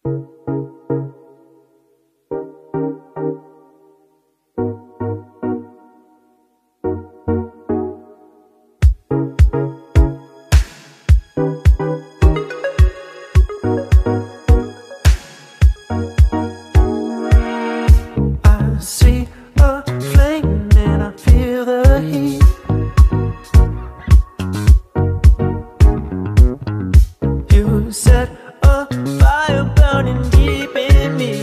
Set a fire burning deep in me.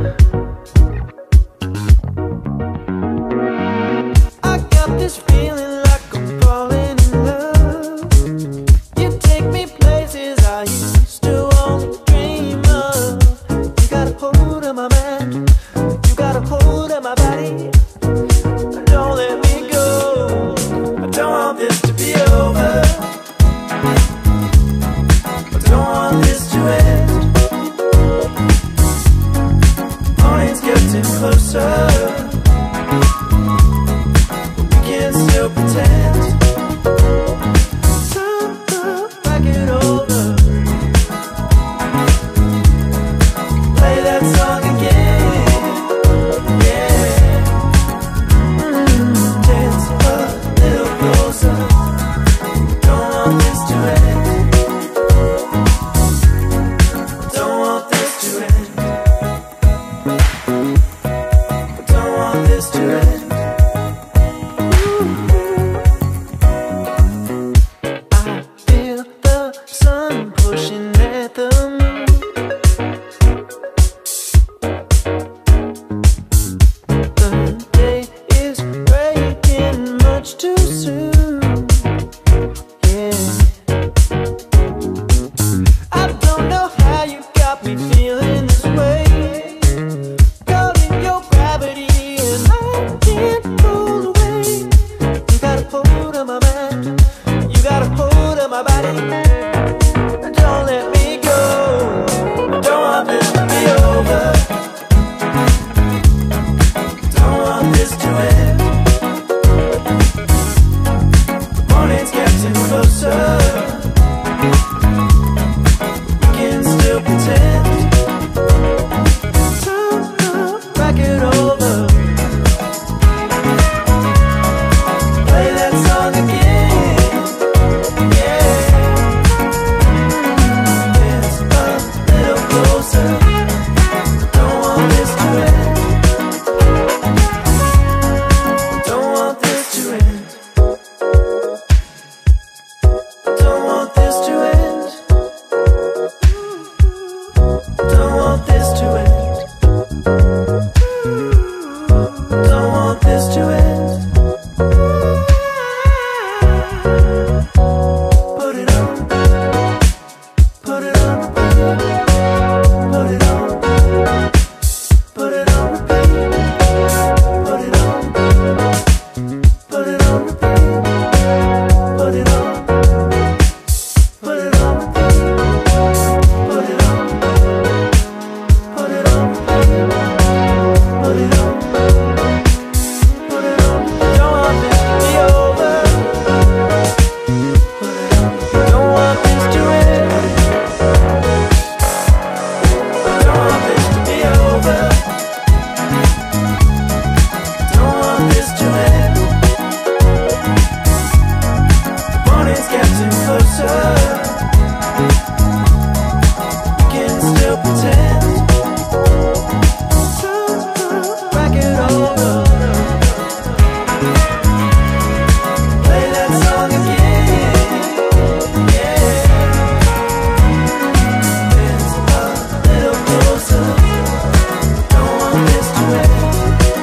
I got this feeling like I'm falling in love. You take me places I used to only dream of. You got a hold of my mind, you got a hold of my body. Don't let me go, I don't want this to be over. Don't want this to end. Morning's getting closer, but we can still pretend. Turn back it over, play that song again. Yeah, dance a little closer. Don't want this to end. Too soon, yeah. I don't know how you got me feeling this way. Caught in your gravity and I can't pull away. You got a hold of my mind, you got a hold of my body. Don't let me go, I don't want this to be over. Don't want this to end. Morning's getting closer, we can still pretend. Turn back it over, play that song again. Yeah, dance a little closer. Don't want this to end. Don't want this to end. Don't want this to end. Don't want this to end. Don't want this to end. Put it on. Put it on repeat. Put it on. Put it on repeat. Put it on. Put it on repeat. Put it on. Put it on repeat. Put it on. Put it on repeat. Put it on. Put it on. Don't want this to be over. Put it on. Don't want this to end. Don't want this to be over. Don't want this to end. Morning's getting closer, we can still pretend. Turn back it over, play that song again. Yeah, dance a little closer. Don't want this to end.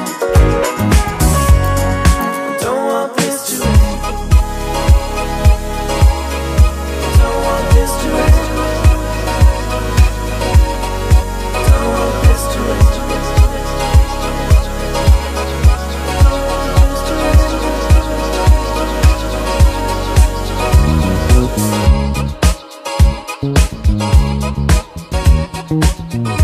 Don't want this to end. Don't want this to end. Don't want this to end. Don't want this to end.